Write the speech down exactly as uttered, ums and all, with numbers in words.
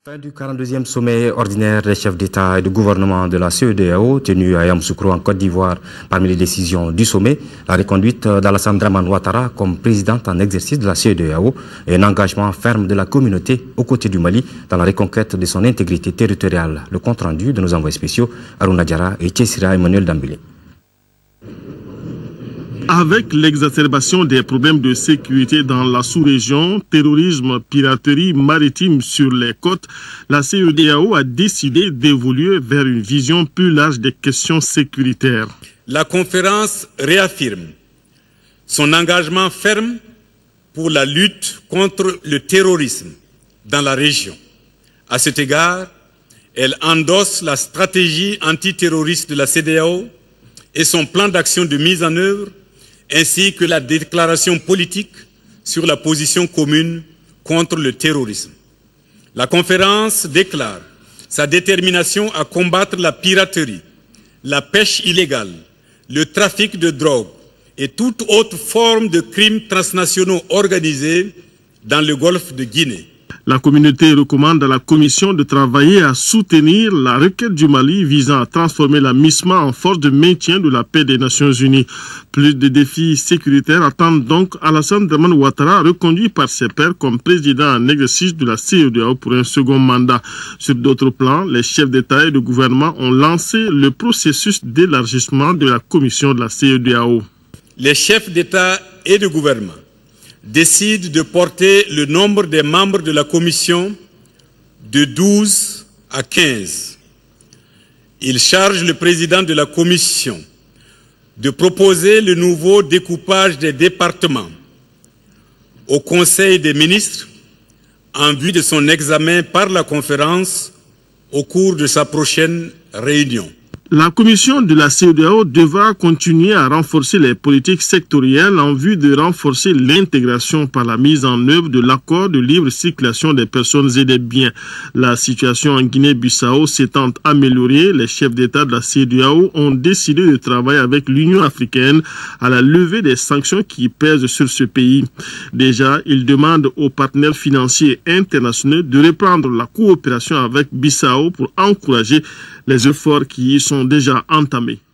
Fin du quarante-deuxième sommet ordinaire des chefs d'État et de gouvernement de la C E D A O tenu à Yamoussoukro en Côte d'Ivoire. Parmi les décisions du sommet, la reconduite d'Alassane Dramane Ouattara comme présidente en exercice de la C E D A O et un engagement ferme de la communauté aux côtés du Mali dans la reconquête de son intégrité territoriale. Le compte rendu de nos envoyés spéciaux Aruna Diara et Tchessira Emmanuel Dambélé. Avec l'exacerbation des problèmes de sécurité dans la sous-région, terrorisme, piraterie maritime sur les côtes, la C E D A O a décidé d'évoluer vers une vision plus large des questions sécuritaires. La conférence réaffirme son engagement ferme pour la lutte contre le terrorisme dans la région. À cet égard, elle endosse la stratégie antiterroriste de la C E D A O et son plan d'action de mise en œuvre, ainsi que la déclaration politique sur la position commune contre le terrorisme. La conférence déclare sa détermination à combattre la piraterie, la pêche illégale, le trafic de drogue et toute autre forme de crimes transnationaux organisés dans le golfe de Guinée. La communauté recommande à la Commission de travailler à soutenir la requête du Mali visant à transformer la MISMA en force de maintien de la paix des Nations Unies. Plus de défis sécuritaires attendent donc Alassane Dramane Ouattara, reconduit par ses pairs comme président en exercice de la C E D A O pour un second mandat. Sur d'autres plans, les chefs d'État et de gouvernement ont lancé le processus d'élargissement de la Commission de la C E D A O. Les chefs d'État et de gouvernement décide de porter le nombre des membres de la commission de douze à quinze. Il charge le président de la commission de proposer le nouveau découpage des départements au Conseil des ministres en vue de son examen par la conférence au cours de sa prochaine réunion. La commission de la C E D A O devra continuer à renforcer les politiques sectorielles en vue de renforcer l'intégration par la mise en œuvre de l'accord de libre circulation des personnes et des biens. La situation en Guinée-Bissau s'étant améliorée, les chefs d'État de la C E D A O ont décidé de travailler avec l'Union africaine à la levée des sanctions qui pèsent sur ce pays. Déjà, ils demandent aux partenaires financiers internationaux de reprendre la coopération avec Bissau pour encourager les efforts qui y sont déjà entamés.